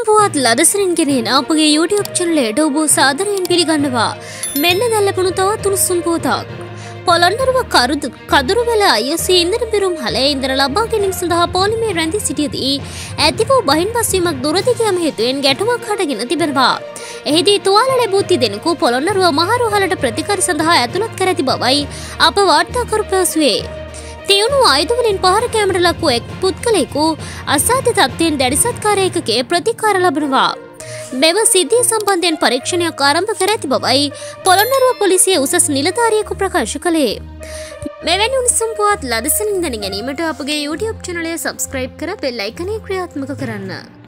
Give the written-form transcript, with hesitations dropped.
පුවත් ලදසරින් ගෙනෙන අපගේ YouTube චැනලයට ඔබ සාදරයෙන් පිළිගන්නවා. මෙන්න දැන් ලැබුණු තවත් උණුසුම් පුවතක්. පොළොන්නරුව කදුරුවෙල ISC ඉන්ධන පිරුම් හලේ ඉන්ධන ලබා ගැනීම සඳහා පොලිමේ රැඳී සිටියදී ඇති වූ බහින්බස්වීමක් දුරදිග යාම හේතුවෙන් ගැටුමක් හටගෙන තිබෙනවා. එහිදී තුවාල ලැබූ තිදෙනෙකු පොළොන්නරුව මහරෝහලට ප්‍රතිකාර සඳහා ඇතුළත් කර ඇති බවයි අප වාර්තාකරු පැවසුවේ. තියුණු ආයුධවලින් පහර කැමට ලක් වූ එක් පුද්ගලයෙකු අසාධ්‍ය තත්ත්වයෙන් දැඩි සත්කාර ඒකකයේ ප්‍රතිකාර ලබනවා. මෙම සිද්ධිය සම්බන්ධයෙන් පරීක්ෂණයක් ආරම්භ කර ඇති බවයි පොළොන්නරුව පොලිසිය උසස් නිලධාරියෙකු ප්‍රකාශ කළේ. මෙවැනි උණුසුම් පුවත් ලදසනින් දැන ගැනීමට අපගේ YouTube චැනලය සබ්ස්ක්‍රයිබ් කර බෙල් අයිකනය ක්‍රියාත්මක කරන්න.